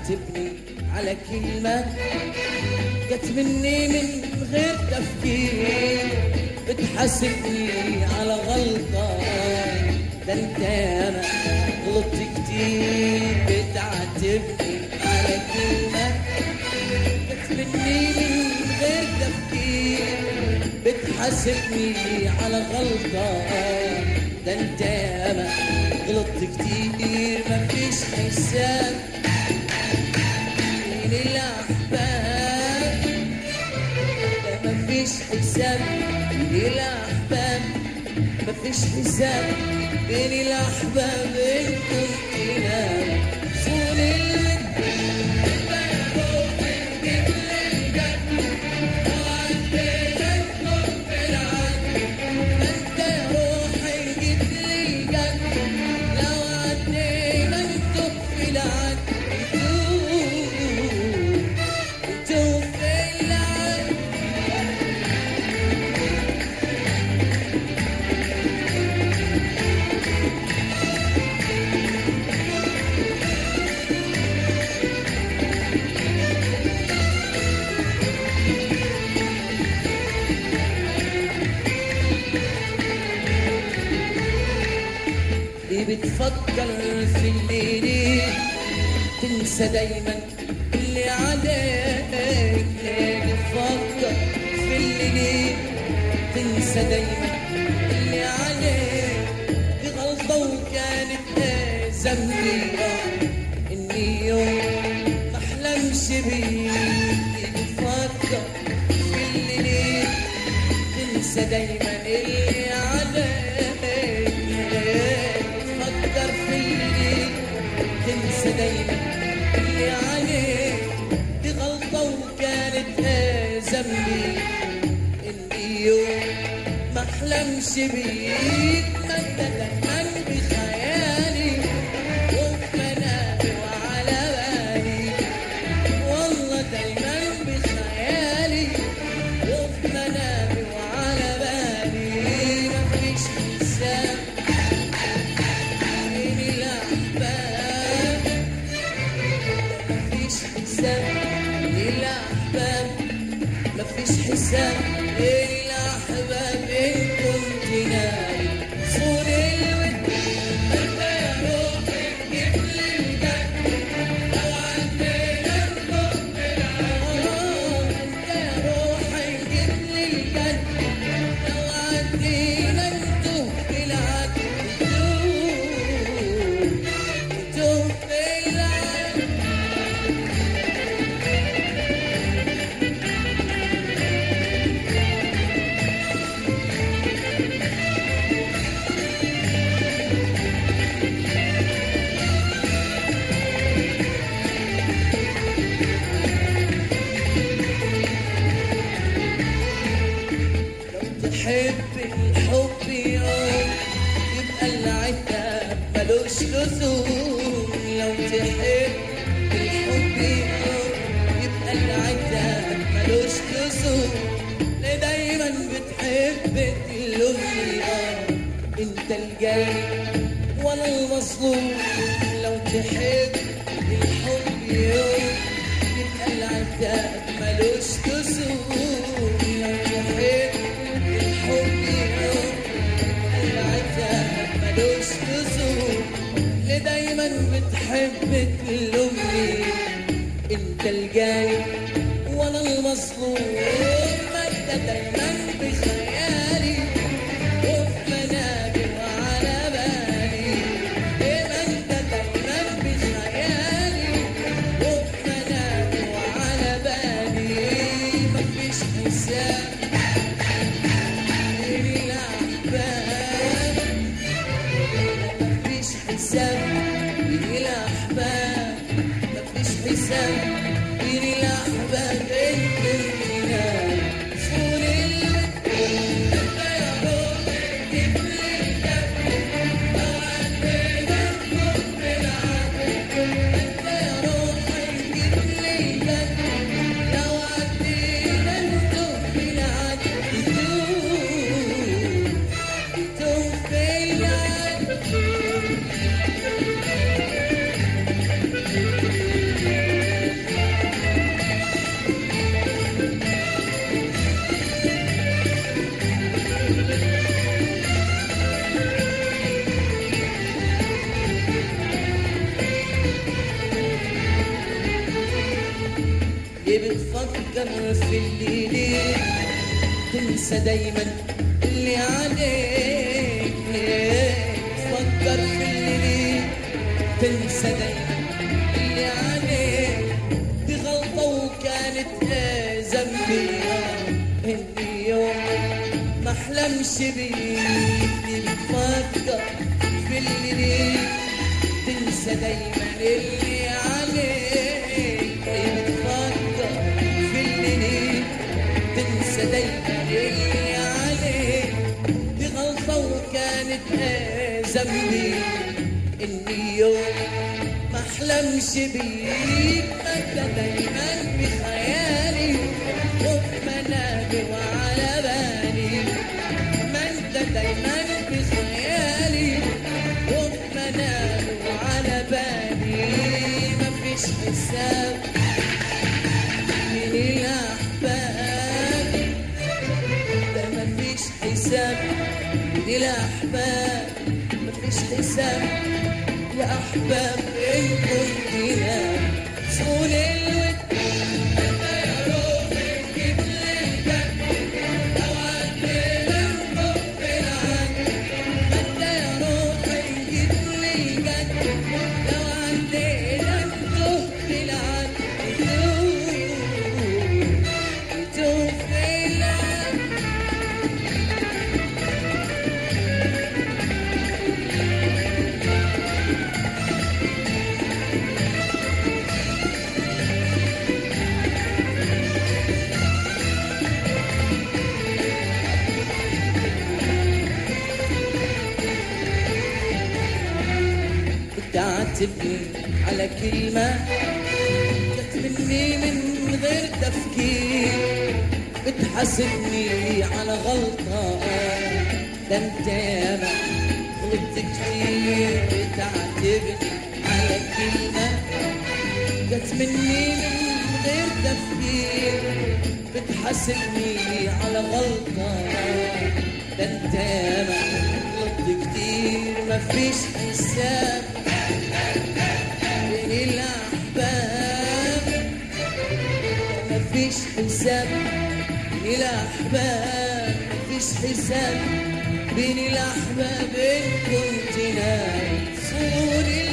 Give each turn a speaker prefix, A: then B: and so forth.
A: بتعاتبني على كلمة جت مني من غير تفكير، بتحاسبني على غلطة ده انت ياما غلطت كتير. بتعاتبني على كلمة جت مني من غير تفكير، بتحاسبني على غلطة ده انت ياما غلطت كتير. مفيش حساب بين الأحباب، ده مفيش حساب بين الأحباب، مفيش حساب بين الأحباب. إن كنت ناوي صون بتفكر في الليل، تنسى دايما اللي عليك. بتفكر في الليل، تنسى دايما اللي عليك. دي غلطة وكانت ذنبي اني يوم ما احلمش بيك. بتفكر في الليل، تنسى دايما اللي عليك. تنسى دايما اللي عليك. دي غلطة وكانت ذنبي اني يوم ما احلمش بيك. ما انت دايما بخيالي وفي منامي وعلى بالي، والله دايما بخيالي وفي منامي وعلى بالي. مفيش حساب بين الأحباب، مفيش حساب للأحباب، مفيش حساب للأحباب. إن كنت نايم صون الود أنت يا روحي جيب لي الجد، لو عدينا الحب العالم. أنت يا روحي جيب لي الجد، لو عدينا نتوه في العد. نتوه في العد. تحب الحب يوم يبقى العتاب ملوش لزوم. لو تحب الحب يوم يبقى العتاب ملوش لزوم. ليه دايما بتحب تلومني انت الجاي وانا المظلوم. لو تحب الحب يوم يبقى العتاب ملوش لزوم. لو تحب الحب يوم العتاب ملوش لزوم. ليه دايما بتحب تلومني انت الجاي وانا المظلوم. ما انت دايما بخيالي وفي منامي وعلى بالي. ما انت دايما بخيالي وفي منامي وعلى بالي. مفيش حساب بين الأحباب، مفيش حساب بين الأحباب، مفيش حساب بين الأحباب. إن كنت نايم صون الود أنت يا روحي جيب لي الجد، لو عدينا الحب العد. أنت يا روحي جيب لي الجد، لو عدينا نتوه في العد. نتوه في العد. بتفكر في الليل تنسى دايما اللي عليك. بتفكر في الليل تنسى دايما اللي عليك. دي غلطة وكانت ذنبي اني يوم ما احلمش بيك. دي بتفكر في الليل تنسى دايما اللي عليك. بتفكر في الليل تنسى دايما اللي عليك. دي غلطة وكانت ذنبي اني يوم ما احلمش بيك. ما انت دايما بخيالي وبمنامي وعلى بالي. ما انت دايما بخيالي وبمنامي وعلى بالي. مفيش حساب من الأحباب. ده مفيش حساب من الأحباب. مفيش حساب يا أحباب إن كنت نام صون الود. أنت يا روحي جيت للجد لو عدينا نحب العد. أنت يا روحي جيت للجد لو عدينا نحب العد. توب في العد. تعاتبني على كلمة جت مني من غير تفكير. بتحاسبني على غلطة ده انت ياما غلطت كتير. بتعاتبني على كلمة جت مني من غير تفكير. بتحاسبني على غلطة ده انت ياما غلطت كتير. مفيش حساب بين الأحباب. مفيش حساب بين الأحباب. مفيش حساب بين الأحباب إن كنت نايم صون